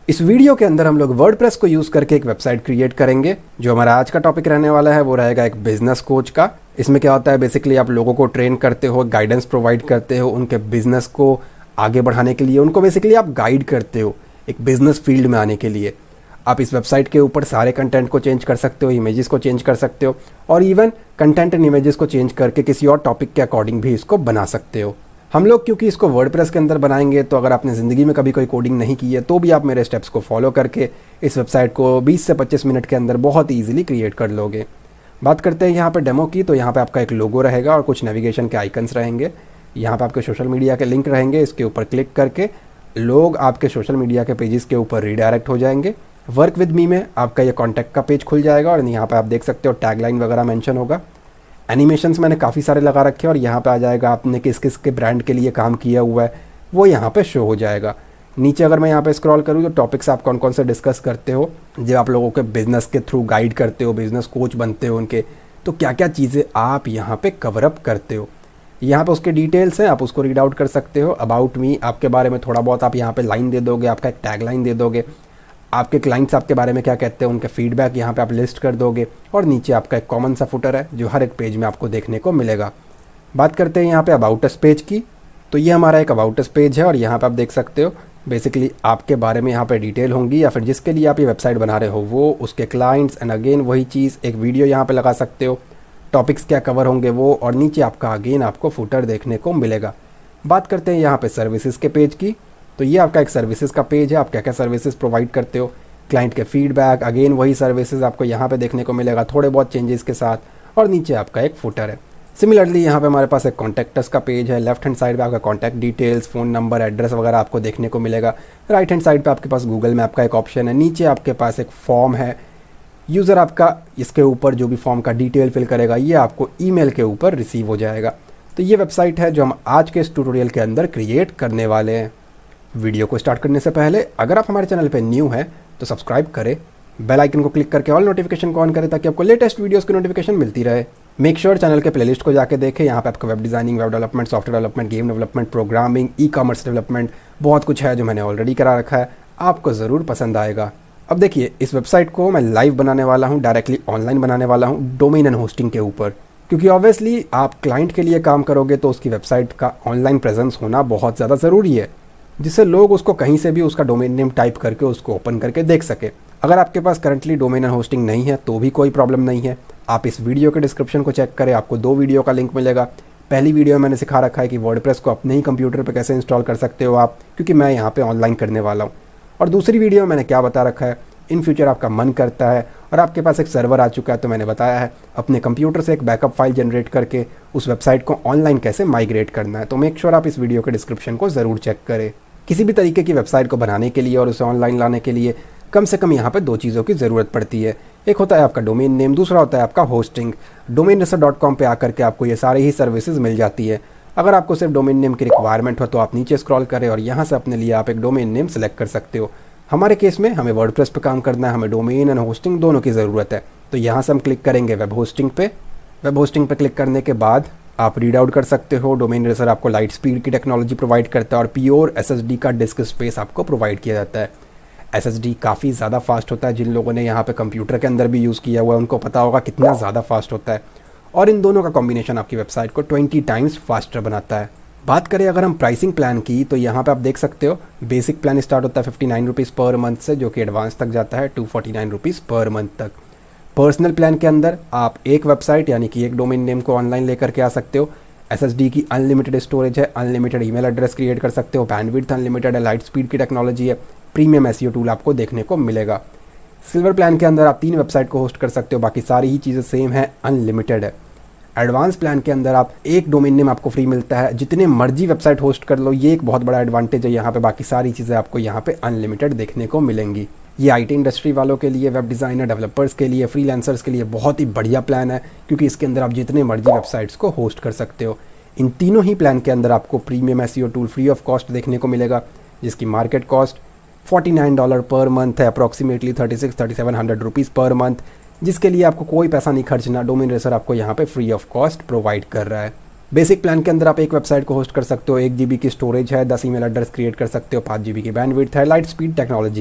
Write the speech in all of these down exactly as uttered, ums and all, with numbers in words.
इस वीडियो के अंदर हम लोग वर्डप्रेस को यूज़ करके एक वेबसाइट क्रिएट करेंगे। जो हमारा आज का टॉपिक रहने वाला है वो रहेगा एक बिजनेस कोच का। इसमें क्या होता है, बेसिकली आप लोगों को ट्रेन करते हो, गाइडेंस प्रोवाइड करते हो, उनके बिजनेस को आगे बढ़ाने के लिए उनको बेसिकली आप गाइड करते हो एक बिजनेस फील्ड में आने के लिए। आप इस वेबसाइट के ऊपर सारे कंटेंट को चेंज कर सकते हो, इमेजेस को चेंज कर सकते हो और इवन कंटेंट एंड इमेजेस को चेंज करके किसी और टॉपिक के अकॉर्डिंग भी इसको बना सकते हो। हम लोग क्योंकि इसको वर्डप्रेस के अंदर बनाएंगे, तो अगर आपने ज़िंदगी में कभी कोई कोडिंग नहीं की है तो भी आप मेरे स्टेप्स को फॉलो करके इस वेबसाइट को बीस से पच्चीस मिनट के अंदर बहुत ईजिली क्रिएट कर लोगे। बात करते हैं यहाँ पे डेमो की, तो यहाँ पे आपका एक लोगो रहेगा और कुछ नेविगेशन के आइकन्स रहेंगे। यहाँ पे आपके सोशल मीडिया के लिंक रहेंगे, इसके ऊपर क्लिक करके लोग आपके सोशल मीडिया के पेजेस के ऊपर रीडायरेक्ट हो जाएंगे। वर्क विद मी में आपका ये कॉन्टैक्ट का पेज खुल जाएगा और यहाँ पे आप देख सकते हो टैगलाइन वगैरह मेंशन होगा। एनिमेशंस मैंने काफ़ी सारे लगा रखे हैं और यहाँ पे आ जाएगा आपने किस किस के ब्रांड के लिए काम किया हुआ है वो यहाँ पे शो हो जाएगा। नीचे अगर मैं यहाँ पे स्क्रॉल करूँ तो टॉपिक्स आप कौन कौन से डिस्कस करते हो, जब आप लोगों के बिजनेस के थ्रू गाइड करते हो, बिजनेस कोच बनते हो उनके, तो क्या क्या चीज़ें आप यहाँ पे कवर अप करते हो। यहाँ पे उसके डिटेल्स हैं, आप उसको रीड आउट कर सकते हो। अबाउट मी, आपके बारे में थोड़ा बहुत आप यहाँ पे लाइन दे दोगे, आपका एक टैग लाइन दे दोगे। आपके क्लाइंट्स आपके बारे में क्या कहते हैं, उनके फीडबैक यहाँ पे आप लिस्ट कर दोगे और नीचे आपका एक कॉमन सा फुटर है जो हर एक पेज में आपको देखने को मिलेगा। बात करते हैं यहाँ पे अबाउट अस पेज की, तो ये हमारा एक अबाउट अस पेज है और यहाँ पे आप देख सकते हो बेसिकली आपके बारे में यहाँ पे डिटेल होंगी, या फिर जिसके लिए आप ये वेबसाइट बना रहे हो वो, उसके क्लाइंट्स, एंड अगेन वही चीज़ एक वीडियो यहाँ पे लगा सकते हो, टॉपिक्स क्या कवर होंगे वो, और नीचे आपका अगेन आपको फुटर देखने को मिलेगा। बात करते हैं यहाँ पे सर्विसेज के पेज की, तो ये आपका एक सर्विसेज का पेज है। आप क्या क्या सर्विसेज प्रोवाइड करते हो, क्लाइंट के फीडबैक, अगेन वही सर्विसेज आपको यहाँ पे देखने को मिलेगा थोड़े बहुत चेंजेस के साथ, और नीचे आपका एक फुटर है। सिमिलरली यहाँ पे हमारे पास एक कॉन्टैक्ट अस का पेज है। लेफ्ट हैंड साइड पे आपका contact details, phone number, address वगैरह आपको देखने को मिलेगा। राइट हैंड साइड पे आपके पास गूगल मैप का एक ऑप्शन है। नीचे आपके पास एक फॉर्म है, यूज़र आपका इसके ऊपर जो भी फॉर्म का डिटेल फिल करेगा ये आपको ईमेल के ऊपर रिसीव हो जाएगा। तो ये वेबसाइट है जो हम आज के इस ट्यूटोरियल के अंदर क्रिएट करने वाले हैं। वीडियो को स्टार्ट करने से पहले अगर आप हमारे चैनल पे न्यू हैं तो सब्सक्राइब करें, बेल आइकन को क्लिक करके ऑल नोटिफिकेशन को ऑन करें ताकि आपको लेटेस्ट वीडियोस की नोटिफिकेशन मिलती रहे। मेक श्योर चैनल के प्लेलिस्ट को जाके देखें, यहाँ पे आपको web designing, web development, software development, game development, programming, e commerce development, बहुत कुछ है जो मैंने ऑलरेडी करा रखा है, आपको ज़रूर पसंद आएगा। अब देखिए, इस वेबसाइट को मैं लाइव बनाने वाला हूँ, डायरेक्टली ऑनलाइन बनाने वाला हूँ डोमेन एंड होस्टिंग के ऊपर, क्योंकि ऑब्वियसली आप क्लाइंट के लिए काम करोगे तो उसकी वेबसाइट का ऑनलाइन प्रेजेंस होना बहुत ज़्यादा ज़रूरी है, जिससे लोग उसको कहीं से भी उसका डोमेन नेम टाइप करके उसको ओपन करके देख सके। अगर आपके पास करंटली डोमेन एंड होस्टिंग नहीं है तो भी कोई प्रॉब्लम नहीं है। आप इस वीडियो के डिस्क्रिप्शन को चेक करें, आपको दो वीडियो का लिंक मिलेगा। पहली वीडियो में मैंने सिखा रखा है कि वर्डप्रेस को अपने ही कंप्यूटर पर कैसे इंस्टॉल कर सकते हो आप, क्योंकि मैं यहाँ पे ऑनलाइन करने वाला हूँ। और दूसरी वीडियो में मैंने क्या बता रखा है, इन फ्यूचर आपका मन करता है और आपके पास एक सर्वर आ चुका है, तो मैंने बताया है अपने कंप्यूटर से एक बैकअप फाइल जनरेट करके उस वेबसाइट को ऑनलाइन कैसे माइग्रेट करना है। तो मेक श्योर आप इस वीडियो के डिस्क्रिप्शन को ज़रूर चेक करें। किसी भी तरीके की वेबसाइट को बनाने के लिए और उसे ऑनलाइन लाने के लिए कम से कम यहाँ पे दो चीज़ों की ज़रूरत पड़ती है। एक होता है आपका डोमेन नेम, दूसरा होता है आपका hosting. Domain racer dot com पर आकर के आपको ये सारी ही सर्विसेज मिल जाती है। अगर आपको सिर्फ डोमेन नेम की रिक्वायरमेंट हो तो आप नीचे स्क्रॉल करें और यहाँ से अपने लिए आप एक डोमेन नेम सेलेक्ट कर सकते हो। हमारे केस में हमें वर्डप्रेस पे काम करना है, हमें डोमेन एंड होस्टिंग दोनों की ज़रूरत है। तो यहाँ से हम क्लिक करेंगे वेब होस्टिंग पे। वेब होस्टिंग पे क्लिक करने के बाद आप रीड आउट कर सकते हो, डोमेन रेसर आपको लाइट स्पीड की टेक्नोलॉजी प्रोवाइड करता है और प्योर एसएसडी का डिस्क स्पेस आपको प्रोवाइड किया जाता है। एसएसडी काफ़ी ज़्यादा फास्ट होता है, जिन लोगों ने यहाँ पे कंप्यूटर के अंदर भी यूज़ किया हुआ है उनको पता होगा कितना ज़्यादा फास्ट होता है, और इन दोनों का कॉम्बिनेशन आपकी वेबसाइट को ट्वेंटी टाइम्स फास्टर बनाता है। बात करें अगर हम प्राइसिंग प्लान की, तो यहाँ पे आप देख सकते हो बेसिक प्लान स्टार्ट होता है fifty nine rupees per month से, जो कि एडवांस तक जाता है two forty nine rupees per month तक। पर्सनल प्लान के अंदर आप एक वेबसाइट यानी कि एक डोमेन नेम को ऑनलाइन लेकर के आ सकते हो। एसएसडी की अनलिमिटेड स्टोरेज है, अनलिमिटेड ईमेल एड्रेस क्रिएट कर सकते हो, बैंडविड्थ अनलिमिटेड है, लाइट स्पीड की टेक्नोलॉजी है, प्रीमियम एसईओ टूल आपको देखने को मिलेगा। सिल्वर प्लान के अंदर आप तीन वेबसाइट को होस्ट कर सकते हो, बाकी सारी ही चीज़ें सेम है, अनलिमिटेड है। एडवांस प्लान के अंदर आप एक डोमेन नेम आपको फ्री मिलता है, जितने मर्जी वेबसाइट होस्ट कर लो, ये एक बहुत बड़ा एडवांटेज है यहाँ पे। बाकी सारी चीज़ें आपको यहाँ पे अनलिमिटेड देखने को मिलेंगी। ये आईटी इंडस्ट्री वालों के लिए, वेब डिज़ाइनर, डेवलपर्स के लिए, फ्रीलांसर्स के लिए बहुत ही बढ़िया प्लान है, क्योंकि इसके अंदर आप जितने मर्जी वेबसाइट्स को होस्ट कर सकते हो। इन तीनों ही प्लान के अंदर आपको premium SEO tool free of cost देखने को मिलेगा, जिसकी market cost forty nine dollar per month है, approximately thirty six thirty seven hundred rupees per month, जिसके लिए आपको कोई पैसा नहीं खर्चना। डोमेन रेसर आपको यहाँ पे फ्री ऑफ कॉस्ट प्रोवाइड कर रहा है। बेसिक प्लान के अंदर आप एक वेबसाइट को होस्ट कर सकते हो, एक जीबी की स्टोरेज है, दस ईमेल एड्रेस क्रिएट कर सकते हो, पाँच जीबी की बैंडविड्थ है, लाइट स्पीड टेक्नोलॉजी है।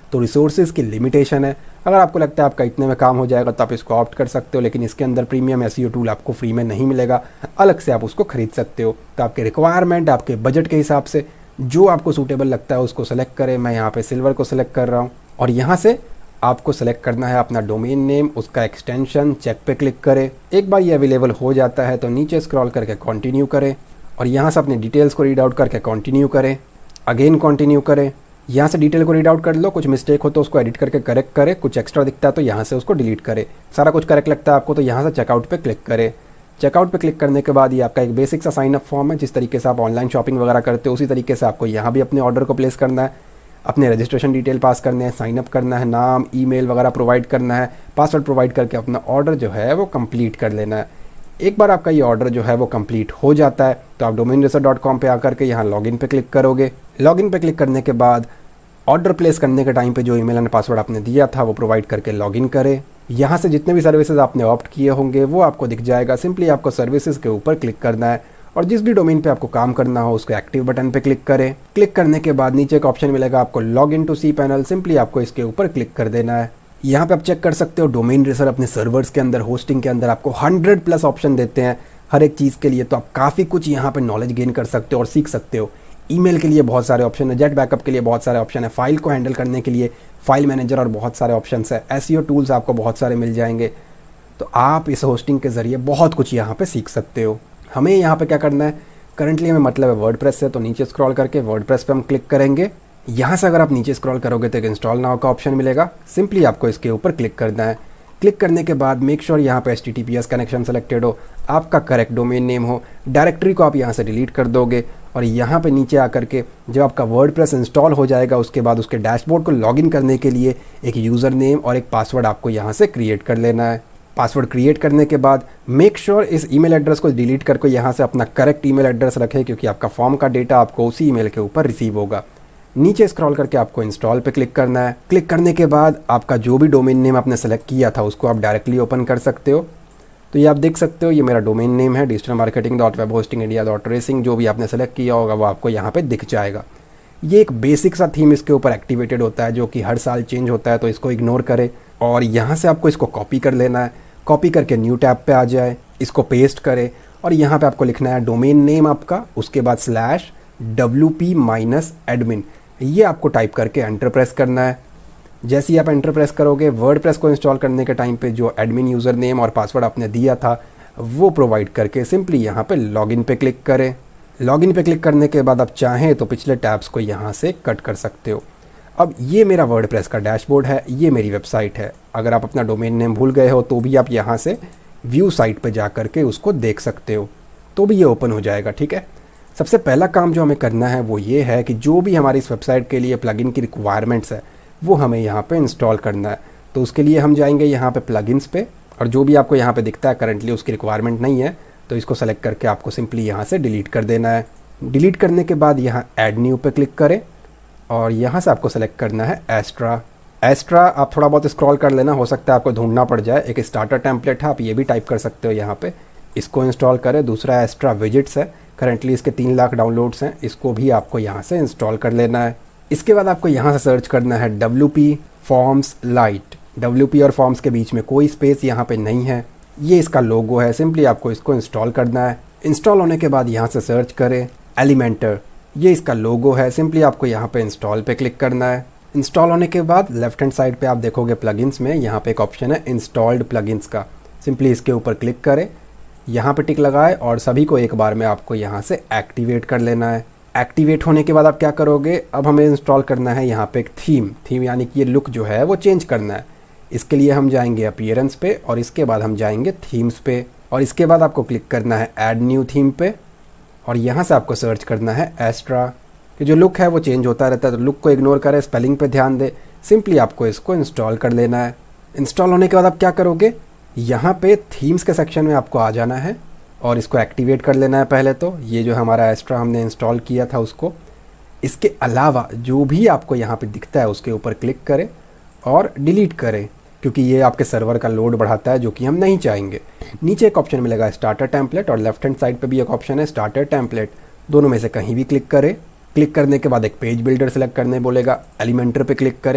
तो रिसोर्सेज की लिमिटेशन है। अगर आपको लगता है आपका इतने में काम हो जाएगा तो आप इसको ऑप्ट कर सकते हो, लेकिन इसके अंदर प्रीमियम एसईओ टूल आपको फ्री में नहीं मिलेगा, अलग से आप उसको खरीद सकते हो। तो आपके रिक्वायरमेंट, आपके बजट के हिसाब से जो आपको सूटेबल लगता है उसको सेलेक्ट करें। मैं यहाँ पे सिल्वर को सेलेक्ट कर रहा हूँ और यहाँ से आपको सेलेक्ट करना है अपना डोमेन नेम, उसका एक्सटेंशन, चेक पे क्लिक करें। एक बार ये अवेलेबल हो जाता है तो नीचे स्क्रॉल करके कंटिन्यू करें और यहाँ से अपनी डिटेल्स को रीड आउट करके कंटिन्यू करें, अगेन कंटिन्यू करें। यहाँ से डिटेल को रीड आउट कर लो, कुछ मिस्टेक हो तो उसको एडिट करके करेक्ट करें, कुछ एक्स्ट्रा दिखता है तो यहाँ से उसको डिलीट करें। सारा कुछ करेक्ट लगता है आपको तो यहाँ से चेकआउट पे क्लिक करें। चेकआउट पे क्लिक करने के बाद ये आपका एक बेसिक सा साइन अप फॉर्म है। जिस तरीके से आप ऑनलाइन शॉपिंग वगैरह करते हो उसी तरीके से आपको यहाँ भी अपने ऑर्डर को प्लेस करना है, अपने रजिस्ट्रेशन डिटेल पास करने हैं, साइन अप करना है, नाम, ईमेल वगैरह प्रोवाइड करना है, पासवर्ड प्रोवाइड करके अपना ऑर्डर जो है वो कंप्लीट कर लेना है। एक बार आपका ये ऑर्डर जो है वो कंप्लीट हो जाता है तो आप डोमेन रेसर डॉट कॉम पे आकर के यहाँ लॉगिन पे क्लिक करोगे। लॉगिन पे क्लिक करने के बाद ऑर्डर प्लेस करने के टाइम पे जो ईमेल एंड पासवर्ड आपने दिया था वो प्रोवाइड करके लॉगिन करें। यहाँ से जितने भी सर्विसेज आपने ऑप्ट किए होंगे वो आपको दिख जाएगा। सिंपली आपको सर्विसेज के ऊपर क्लिक करना है और जिस भी डोमेन पे आपको काम करना हो उसको एक्टिव बटन पे क्लिक करें। क्लिक करने के बाद नीचे एक ऑप्शन मिलेगा आपको log in to C panel, simply आपको इसके ऊपर क्लिक कर देना है। यहाँ पे आप चेक कर सकते हो डोमेन रेसर अपने सर्वर्स के अंदर, होस्टिंग के अंदर आपको हंड्रेड प्लस ऑप्शन देते हैं हर एक चीज़ के लिए। तो आप काफ़ी कुछ यहाँ पे नॉलेज गेन कर सकते हो और सीख सकते हो। ईमेल के लिए बहुत सारे ऑप्शन है, जेट बैकअप के लिए बहुत सारे ऑप्शन है, फाइल को हैंडल करने के लिए फाइल मैनेजर और बहुत सारे ऑप्शंस है, एसईओ टूल्स आपको बहुत सारे मिल जाएंगे। तो आप इस होस्टिंग के ज़रिए बहुत कुछ यहाँ पे सीख सकते हो। हमें यहाँ पे क्या करना है, करंटली हमें मतलब है वर्डप्रेस से, तो नीचे स्क्रॉल करके वर्डप्रेस पे हम क्लिक करेंगे। यहाँ से अगर आप नीचे स्क्रॉल करोगे तो एक इंस्टॉल नाउ का ऑप्शन मिलेगा, सिंपली आपको इसके ऊपर क्लिक करना है। क्लिक करने के बाद मेक श्योर यहाँ पे H T T P S connection selected हो, आपका करेक्ट डोमेन नेम हो। डायरेक्टरी को आप यहाँ से डिलीट कर दोगे और यहाँ पे नीचे आकर के जब आपका वर्डप्रेस इंस्टॉल हो जाएगा उसके बाद उसके डैशबोर्ड को लॉगिन करने के लिए एक यूज़र नेम और एक पासवर्ड आपको यहाँ से क्रिएट कर लेना है। पासवर्ड क्रिएट करने के बाद मेक श्योर इस ईमेल एड्रेस को डिलीट करके यहाँ से अपना करेक्ट ईमेल एड्रेस रखें, क्योंकि आपका फॉर्म का डेटा आपको उसी ईमेल के ऊपर रिसीव होगा। नीचे स्क्रॉल करके आपको इंस्टॉल पे क्लिक करना है। क्लिक करने के बाद आपका जो भी डोमेन नेम आपने सेलेक्ट किया था उसको आप डायरेक्टली ओपन कर सकते हो। तो ये आप देख सकते हो, ये मेरा डोमेन नेम है digital marketing dot web hosting India dot racing. जो भी आपने सेलेक्ट किया होगा वो आपको यहाँ पे दिख जाएगा। ये एक बेसिक सा थीम इसके ऊपर एक्टिवेटेड होता है जो कि हर साल चेंज होता है, तो इसको इग्नोर करें और यहाँ से आपको इसको कॉपी कर लेना है। कॉपी करके न्यू टैब पे आ जाए, इसको पेस्ट करें और यहाँ पे आपको लिखना है डोमेन नेम आपका, उसके बाद slash W P minus admin, ये आपको टाइप करके एंटर प्रेस करना है। जैसे ही आप एंटर प्रेस करोगे वर्डप्रेस को इंस्टॉल करने के टाइम पे जो एडमिन यूज़र नेम और पासवर्ड आपने दिया था वो प्रोवाइड करके सिंपली यहाँ पे लॉगिन पे क्लिक करें। लॉगिन पे क्लिक करने के बाद आप चाहें तो पिछले टैब्स को यहाँ से कट कर सकते हो। अब ये मेरा वर्डप्रेस का डैशबोर्ड है, ये मेरी वेबसाइट है। अगर आप अपना डोमेन नेम भूल गए हो तो भी आप यहाँ से व्यू साइट पे जा करके उसको देख सकते हो, तो भी ये ओपन हो जाएगा। ठीक है, सबसे पहला काम जो हमें करना है वो ये है कि जो भी हमारी इस वेबसाइट के लिए प्लगइन की रिक्वायरमेंट्स है वो हमें यहाँ पे इंस्टॉल करना है। तो उसके लिए हम जाएंगे यहाँ पे प्लगइन्स पे और जो भी आपको यहाँ पे दिखता है करंटली उसकी रिक्वायरमेंट नहीं है तो इसको सेलेक्ट करके आपको सिंपली यहाँ से डिलीट कर देना है। डिलीट करने के बाद यहाँ ऐड न्यू पे क्लिक करें और यहाँ से आपको सेलेक्ट करना है एस्ट्रा। एस्ट्रा आप थोड़ा बहुत स्क्रॉल कर लेना, हो सकता है आपको ढूंढना पड़ जाए। एक स्टार्टर टेम्पलेट है, आप ये भी टाइप कर सकते हो यहाँ पे, इसको इंस्टॉल करें। दूसरा एस्ट्रा विजिट्स है, करंटली इसके तीन लाख डाउनलोड्स हैं, इसको भी आपको यहाँ से इंस्टॉल कर लेना है। इसके बाद आपको यहाँ से सर्च करना है W P forms lite. W P और फॉर्म्स के बीच में कोई स्पेस यहाँ पे नहीं है, ये इसका लोगो है, सिंपली आपको इसको इंस्टॉल करना है। इंस्टॉल होने के बाद यहाँ से सर्च करें एलिमेंटर, ये इसका लोगो है, सिंपली आपको यहाँ पे इंस्टॉल पे क्लिक करना है। इंस्टॉल होने के बाद लेफ्ट हैंड साइड पे आप देखोगे प्लगइन्स में यहाँ पे एक ऑप्शन है इंस्टॉल्ड प्लगइन्स का, सिंपली इसके ऊपर क्लिक करें, यहाँ पे टिक लगाए और सभी को एक बार में आपको यहाँ से एक्टिवेट कर लेना है। एक्टिवेट होने के बाद आप क्या करोगे, अब हमें इंस्टॉल करना है यहाँ पे एक थीम। थीम यानी कि ये लुक जो है वो चेंज करना है। इसके लिए हम जाएंगे अपीयरेंस पे और इसके बाद हम जाएंगे थीम्स पे और इसके बाद आपको क्लिक करना है ऐड न्यू थीम पे और यहाँ से आपको सर्च करना है एस्ट्रा। कि जो लुक है वो चेंज होता रहता है तो लुक को इग्नोर करें, स्पेलिंग पे ध्यान दे, सिंपली आपको इसको इंस्टॉल कर लेना है। इंस्टॉल होने के बाद आप क्या करोगे, यहाँ पे थीम्स के सेक्शन में आपको आ जाना है और इसको एक्टिवेट कर लेना है। पहले तो ये जो हमारा एस्ट्रा हमने इंस्टॉल किया था उसको, इसके अलावा जो भी आपको यहाँ पे दिखता है उसके ऊपर क्लिक करें और डिलीट करें, क्योंकि ये आपके सर्वर का लोड बढ़ाता है जो कि हम नहीं चाहेंगे। नीचे एक ऑप्शन मिलेगा स्टार्टर टेम्पलेट और लेफ्ट हैंड साइड पे भी एक ऑप्शन है स्टार्टर टेम्पलेट, दोनों में से कहीं भी क्लिक करें। क्लिक करने के बाद एक पेज बिल्डर सेलेक्ट करने बोलेगा, एलिमेंटर पे क्लिक करें।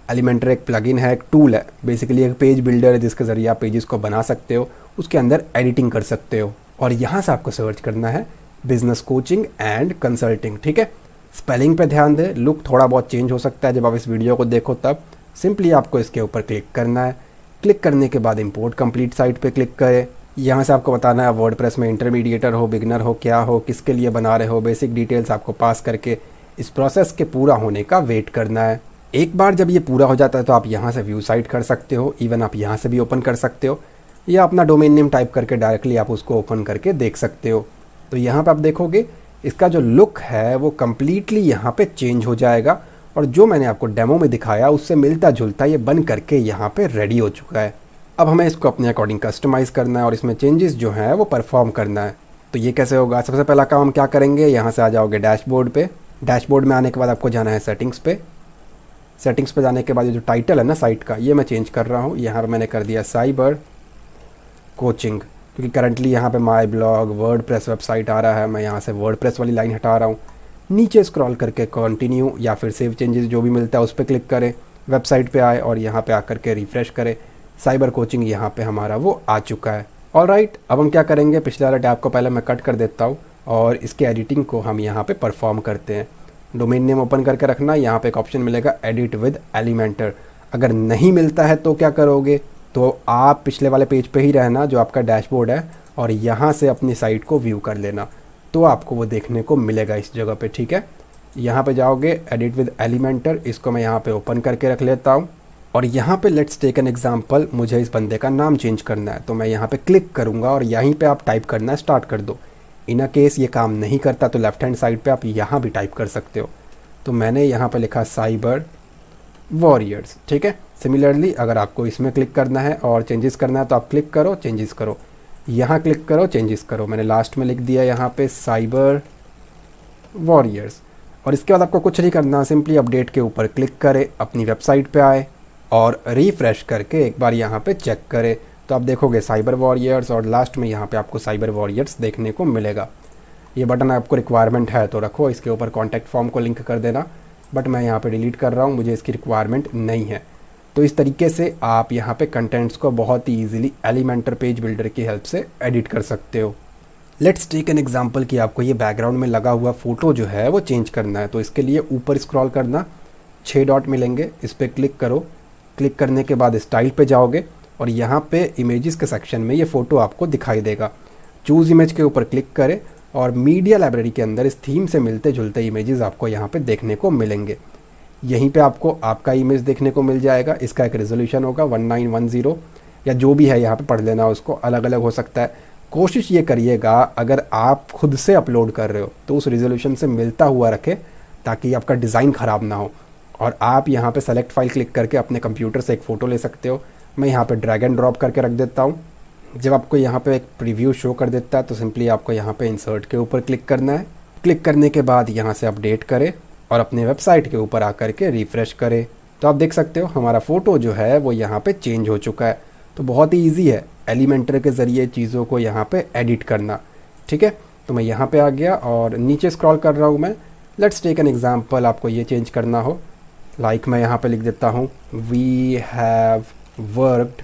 एलिमेंटर एक प्लगइन है, एक टूल है, बेसिकली एक पेज बिल्डर है जिसके ज़रिए आप पेजेस को बना सकते हो, उसके अंदर एडिटिंग कर सकते हो। और यहाँ से आपको सर्च करना है बिजनेस कोचिंग एंड कंसल्टिंग, ठीक है। स्पेलिंग पे ध्यान दें, लुक थोड़ा बहुत चेंज हो सकता है जब आप इस वीडियो को देखो तब। सिंपली आपको इसके ऊपर क्लिक करना है। क्लिक करने के बाद इंपोर्ट कंप्लीट साइट पे क्लिक करें। यहाँ से आपको बताना है वर्डप्रेस में इंटरमीडिएटर हो, बिगनर हो, क्या हो, किसके लिए बना रहे हो, बेसिक डिटेल्स आपको पास करके इस प्रोसेस के पूरा होने का वेट करना है। एक बार जब ये पूरा हो जाता है तो आप यहाँ से व्यू साइट कर सकते हो, इवन आप यहाँ से भी ओपन कर सकते हो, या अपना डोमेन नेम टाइप करके डायरेक्टली आप उसको ओपन करके देख सकते हो। तो यहाँ पे आप देखोगे इसका जो लुक है वो कम्प्लीटली यहाँ पे चेंज हो जाएगा, और जो मैंने आपको डेमो में दिखाया उससे मिलता जुलता ये बन करके यहाँ पे रेडी हो चुका है। अब हमें इसको अपने अकॉर्डिंग कस्टमाइज़ करना है और इसमें चेंजेस जो हैं वो परफॉर्म करना है। तो ये कैसे होगा? सबसे पहला काम हम क्या करेंगे, यहाँ से आ जाओगे डैशबोर्ड पे। डैशबोर्ड में आने के बाद आपको जाना है सेटिंग्स पे। सेटिंग्स पे जाने के बाद ये जो टाइटल है ना साइट का, ये मैं चेंज कर रहा हूँ। यहाँ पर मैंने कर दिया साइबर कोचिंग, क्योंकि करंटली यहाँ पे माय ब्लॉग वर्डप्रेस वेबसाइट आ रहा है। मैं यहाँ से वर्डप्रेस वाली लाइन हटा रहा हूँ। नीचे स्क्रॉल करके कंटिन्यू या फिर सेव चेंजेस जो भी मिलता है उस पर क्लिक करें, वेबसाइट पे आए और यहाँ पे आकर के रिफ़्रेश करें। साइबर कोचिंग यहाँ पे हमारा वो आ चुका है। ऑलराइट, अब हम क्या करेंगे, पिछले वाला टैब को पहले मैं कट कर देता हूँ और इसके एडिटिंग को हम यहाँ पे परफॉर्म करते हैं। डोमेन नेम ओपन करके रखना, यहाँ पे एक ऑप्शन मिलेगा एडिट विद एलिमेंटर। अगर नहीं मिलता है तो क्या करोगे, तो आप पिछले वाले पेज पे ही रहना जो आपका डैशबोर्ड है, और यहाँ से अपनी साइट को व्यू कर लेना, तो आपको वो देखने को मिलेगा इस जगह पे, ठीक है। यहाँ पे जाओगे एडिट विद एलिमेंटर, इसको मैं यहाँ पे ओपन करके रख लेता हूँ। और यहाँ पे लेट्स टेक एन एग्जांपल, मुझे इस बंदे का नाम चेंज करना है, तो मैं यहाँ पे क्लिक करूँगा और यहीं पे आप टाइप करना स्टार्ट कर दो। इन अ केस ये काम नहीं करता तो लेफ्ट हैंड साइड पे आप यहाँ भी टाइप कर सकते हो। तो मैंने यहाँ पे लिखा साइबर वॉरियर्स, ठीक है। सिमिलरली अगर आपको इसमें क्लिक करना है और चेंजेस करना है तो आप क्लिक करो, चेंजेस करो, यहाँ क्लिक करो, चेंजेस करो। मैंने लास्ट में लिख दिया यहाँ पे साइबर वॉरियर्स। और इसके बाद आपको कुछ नहीं करना, सिंपली अपडेट के ऊपर क्लिक करें, अपनी वेबसाइट पे आए और रिफ़्रेश करके एक बार यहाँ पे चेक करें, तो आप देखोगे साइबर वॉरियर्स और लास्ट में यहाँ पे आपको साइबर वॉरियर्स देखने को मिलेगा। ये बटन आपको रिक्वायरमेंट है तो रखो, इसके ऊपर कॉन्टैक्ट फॉर्म को लिंक कर देना, बट मैं यहाँ पे डिलीट कर रहा हूँ, मुझे इसकी रिक्वायरमेंट नहीं है। तो इस तरीके से आप यहाँ पे कंटेंट्स को बहुत ही ईजिली एलिमेंटर पेज बिल्डर की हेल्प से एडिट कर सकते हो। लेट्स टेक एन एग्जांपल कि आपको ये बैकग्राउंड में लगा हुआ फ़ोटो जो है वो चेंज करना है। तो इसके लिए ऊपर स्क्रॉल करना, छः डॉट मिलेंगे, इस पर क्लिक करो। क्लिक करने के बाद स्टाइल पे जाओगे और यहाँ पे इमेजेस के सेक्शन में ये फ़ोटो आपको दिखाई देगा। चूज़ इमेज के ऊपर क्लिक करें और मीडिया लाइब्रेरी के अंदर इस थीम से मिलते जुलते इमेजेस आपको यहाँ पे देखने को मिलेंगे। यहीं पे आपको आपका इमेज देखने को मिल जाएगा। इसका एक रेजोल्यूशन होगा वन नाइन वन ज़ीरो या जो भी है, यहाँ पे पढ़ लेना, उसको अलग अलग हो सकता है। कोशिश ये करिएगा अगर आप खुद से अपलोड कर रहे हो तो उस रेजोल्यूशन से मिलता हुआ रखें, ताकि आपका डिज़ाइन ख़राब ना हो। और आप यहाँ पे सेलेक्ट फाइल क्लिक करके अपने कंप्यूटर से एक फ़ोटो ले सकते हो। मैं यहाँ पे ड्रैग एंड ड्रॉप करके रख देता हूँ। जब आपको यहाँ पे एक प्रीव्यू शो कर देता है तो सिंपली आपको यहाँ पे इंसर्ट के ऊपर क्लिक करना है। क्लिक करने के बाद यहाँ से अपडेट करें और अपने वेबसाइट के ऊपर आकर के रिफ़्रेश करें, तो आप देख सकते हो हमारा फ़ोटो जो है वो यहाँ पे चेंज हो चुका है। तो बहुत ही ईजी है एलिमेंटर के ज़रिए चीज़ों को यहाँ पे एडिट करना, ठीक है। तो मैं यहाँ पे आ गया और नीचे स्क्रॉल कर रहा हूँ मैं। लेट्स टेक एन एग्जाम्पल, आपको ये चेंज करना हो, लाइक like मैं यहाँ पे लिख देता हूँ वी हैव वर्कड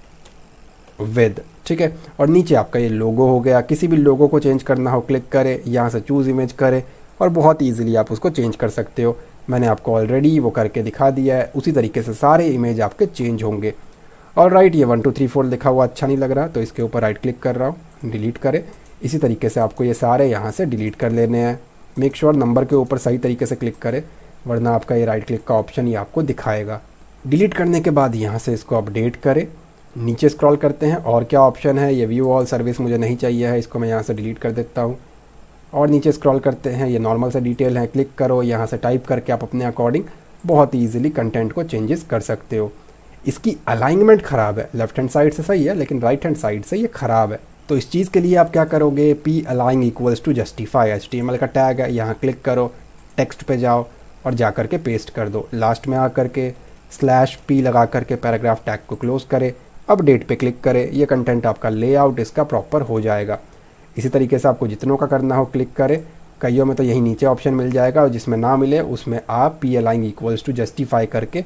विद, ठीक है। और नीचे आपका ये लोगो हो गया। किसी भी लोगो को चेंज करना हो क्लिक करें, यहाँ से चूज़ इमेज करें और बहुत ईजिली आप उसको चेंज कर सकते हो। मैंने आपको ऑलरेडी वो करके दिखा दिया है। उसी तरीके से सारे इमेज आपके चेंज होंगे। और राइट, ये वन टू थ्री फोर लिखा हुआ अच्छा नहीं लग रहा, तो इसके ऊपर राइट क्लिक कर रहा हूँ, डिलीट करें। इसी तरीके से आपको ये सारे यहाँ से डिलीट कर लेने हैं। मेक श्योर नंबर के ऊपर सही तरीके से क्लिक करें, वरना आपका ये राइट क्लिक का ऑप्शन ही आपको दिखाएगा। डिलीट करने के बाद यहाँ से इसको अपडेट करें। नीचे स्क्रॉल करते हैं और क्या ऑप्शन है, ये व्यू ऑल सर्विस मुझे नहीं चाहिए है, इसको मैं यहाँ से डिलीट कर देता हूँ। और नीचे स्क्रॉल करते हैं, ये नॉर्मल सा डिटेल है, क्लिक करो। यहाँ से टाइप करके आप अपने अकॉर्डिंग बहुत ईजिली कंटेंट को चेंजेस कर सकते हो। इसकी अलाइनमेंट ख़राब है, लेफ्ट हैंड साइड से सही है लेकिन राइट हैंड साइड से ये ख़राब है। तो इस चीज़ के लिए आप क्या करोगे, P align equals to justify H T M L का टैग है, यहाँ क्लिक करो, टेक्स्ट पे जाओ और जा कर के पेस्ट कर दो। लास्ट में आ कर के स्लैश पी लगा करके पैराग्राफ टैग को क्लोज करें, अपडेट पे क्लिक करें। ये कंटेंट आपका लेआउट इसका प्रॉपर हो जाएगा। इसी तरीके से आपको जितनों का करना हो क्लिक करें। कईयों में तो यहीं नीचे ऑप्शन मिल जाएगा और जिसमें ना मिले उसमें आप P align equals to justify करके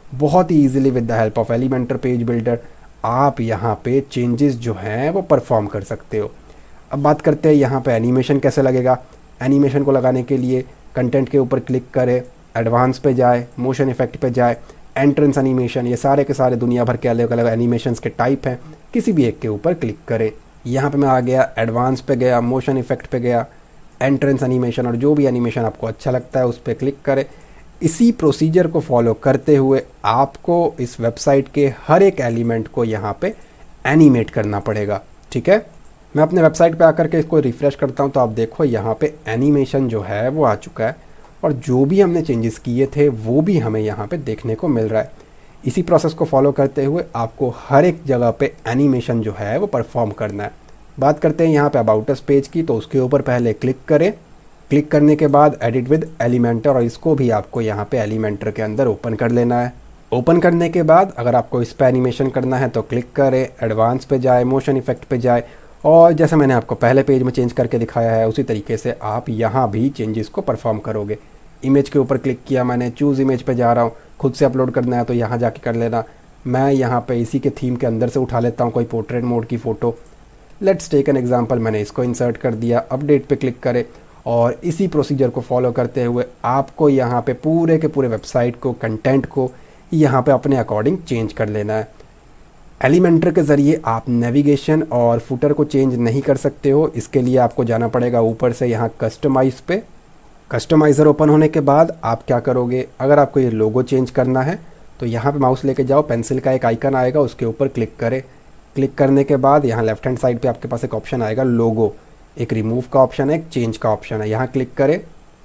बहुत ही easily with the help of Elementor page builder आप यहाँ पे चेंजेस जो हैं वो परफॉर्म कर सकते हो। अब बात करते हैं यहाँ पे एनिमेशन कैसे लगेगा। एनिमेशन को लगाने के लिए कंटेंट के ऊपर क्लिक करें, एडवांस पे जाए, मोशन इफेक्ट पे जाए, एंट्रेंस एनिमेशन, ये सारे के सारे दुनिया भर के अलग अलग एनिमेशंस के टाइप हैं, किसी भी एक के ऊपर क्लिक करें। यहाँ पे मैं आ गया, एडवांस पे गया, मोशन इफेक्ट पे गया, एंट्रेंस एनिमेशन, और जो भी एनिमेशन आपको अच्छा लगता है उस पर क्लिक करें। इसी प्रोसीजर को फॉलो करते हुए आपको इस वेबसाइट के हर एक एलिमेंट को यहाँ पे एनिमेट करना पड़ेगा, ठीक है। मैं अपने वेबसाइट पे आकर के इसको रिफ़्रेश करता हूँ तो आप देखो यहाँ पे एनिमेशन जो है वो आ चुका है, और जो भी हमने चेंजेस किए थे वो भी हमें यहाँ पे देखने को मिल रहा है। इसी प्रोसेस को फॉलो करते हुए आपको हर एक जगह पे एनिमेशन जो है वो परफॉर्म करना है। बात करते हैं यहाँ पे अबाउट अस पेज की, तो उसके ऊपर पहले क्लिक करें। क्लिक करने के बाद एडिट विद एलिमेंटर, और इसको भी आपको यहाँ पे एलिमेंटर के अंदर ओपन कर लेना है। ओपन करने के बाद अगर आपको इस पर एनिमेशन करना है तो क्लिक करें, एडवांस पे जाए, मोशन इफेक्ट पे जाए, और जैसे मैंने आपको पहले पेज में चेंज करके दिखाया है उसी तरीके से आप यहाँ भी चेंजेस को परफॉर्म करोगे। इमेज के ऊपर क्लिक किया मैंने, चूज़ इमेज पे जा रहा हूँ, खुद से अपलोड करना है तो यहाँ जाके कर लेना। मैं यहाँ पे इसी के थीम के अंदर से उठा लेता हूँ कोई पोर्ट्रेट मोड की photo. Let's take an example, मैंने इसको इंसर्ट कर दिया, अपडेट पे क्लिक करें, और इसी प्रोसीजर को फॉलो करते हुए आपको यहाँ पे पूरे के पूरे वेबसाइट को, कंटेंट को यहाँ पे अपने अकॉर्डिंग चेंज कर लेना है। एलिमेंटर के ज़रिए आप नेविगेशन और फुटर को चेंज नहीं कर सकते हो, इसके लिए आपको जाना पड़ेगा ऊपर से यहाँ कस्टमाइज़ पे। कस्टमाइज़र ओपन होने के बाद आप क्या करोगे, अगर आपको ये लोगो चेंज करना है तो यहाँ पे माउस लेके जाओ, पेंसिल का एक आइकन आएगा उसके ऊपर क्लिक करें। क्लिक करने के बाद यहाँ लेफ्ट हैंड साइड पे आपके पास एक ऑप्शन आएगा लोगो, एक रिमूव का ऑप्शन है, एक चेंज का ऑप्शन है। यहाँ क्लिक करें,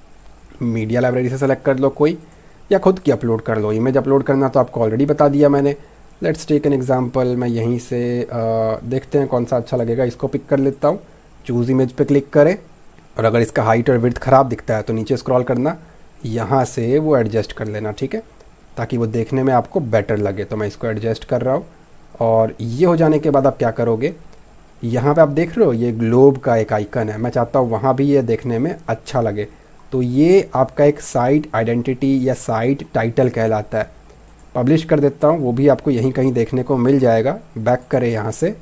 मीडिया लाइब्रेरी से सेलेक्ट कर लो कोई, या खुद की अपलोड कर लो। इमेज अपलोड करना तो आपको ऑलरेडी बता दिया मैंने। लेट्स टेक एन एग्जांपल, मैं यहीं से आ, देखते हैं कौन सा अच्छा लगेगा, इसको पिक कर लेता हूँ। चूज़ इमेज पे क्लिक करें, और अगर इसका हाइट और विड्थ ख़राब दिखता है तो नीचे स्क्रॉल करना, यहाँ से वो एडजस्ट कर लेना, ठीक है, ताकि वो देखने में आपको बेटर लगे। तो मैं इसको एडजस्ट कर रहा हूँ, और ये हो जाने के बाद आप क्या करोगे, यहाँ पे आप देख रहे हो ये ग्लोब का एक आइकन है, मैं चाहता हूँ वहाँ भी ये देखने में अच्छा लगे, तो ये आपका एक साइट आइडेंटिटी या साइट टाइटल कहलाता है। पब्लिश कर देता हूँ, वो भी आपको यहीं कहीं देखने को मिल जाएगा। बैक करें यहाँ से,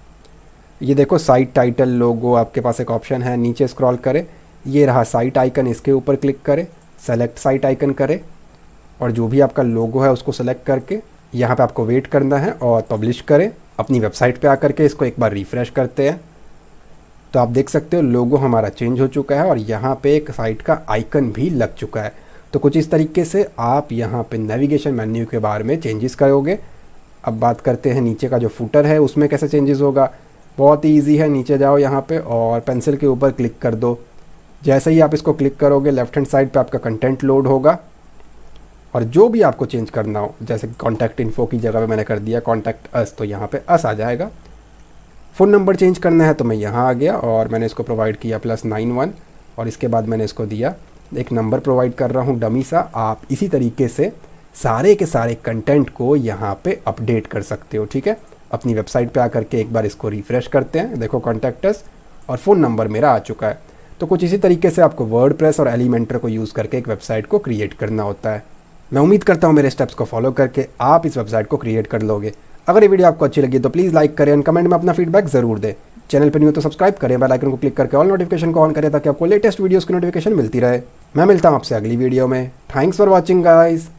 ये देखो साइट टाइटल लोगो आपके पास एक ऑप्शन है, नीचे स्क्रॉल करें, ये रहा साइट आइकन, इसके ऊपर क्लिक करें, सेलेक्ट साइट आइकन करें, और जो भी आपका लोगो है उसको सेलेक्ट करके यहाँ पे आपको वेट करना है और पब्लिश करें। अपनी वेबसाइट पे आकर के इसको एक बार रिफ़्रेश करते हैं तो आप देख सकते हो लोगो हमारा चेंज हो चुका है, और यहाँ पे एक साइट का आइकन भी लग चुका है। तो कुछ इस तरीके से आप यहाँ पे नेविगेशन मेन्यू के बारे में चेंजेस करोगे। अब बात करते हैं नीचे का जो फुटर है उसमें कैसे चेंजेस होगा। बहुत ही ईजी है, नीचे जाओ यहाँ पे और पेंसिल के ऊपर क्लिक कर दो। जैसे ही आप इसको क्लिक करोगे लेफ्ट हैंड साइड पे आपका कंटेंट लोड होगा, और जो भी आपको चेंज करना हो, जैसे कॉन्टैक्ट इन्फो की जगह पे मैंने कर दिया कॉन्टैक्ट अस, तो यहाँ पे अस आ जाएगा। फ़ोन नंबर चेंज करना है तो मैं यहाँ आ गया और मैंने इसको प्रोवाइड किया प्लस नाइन वन, और इसके बाद मैंने इसको दिया एक नंबर प्रोवाइड कर रहा हूँ डमी सा। आप इसी तरीके से सारे के सारे कंटेंट को यहाँ पे अपडेट कर सकते हो, ठीक है। अपनी वेबसाइट पे आकर के एक बार इसको रिफ़्रेश करते हैं, देखो कॉन्टैक्ट अस और फ़ोन नंबर मेरा आ चुका है। तो कुछ इसी तरीके से आपको वर्डप्रेस और एलिमेंटर को यूज़ करके एक वेबसाइट को क्रिएट करना होता है। मैं उम्मीद करता हूँ मेरे स्टेप्स को फॉलो करके आप इस वेबसाइट को क्रिएट कर लोगे। अगर ये वीडियो आपको अच्छी लगी तो प्लीज़ लाइक करें और कमेंट में अपना फीडबैक ज़रूर दें। चैनल पर नहीं हो तो सब्सक्राइब करें, बेल आइकन को क्लिक करके ऑल नोटिफिकेशन को ऑन करें ताकि आपको लेटेस्ट वीडियोज़ की नोटिफिकेशन मिलती रहे। मैं मिलता हूँ आपसे अगली वीडियो में। Thanks for watching guys.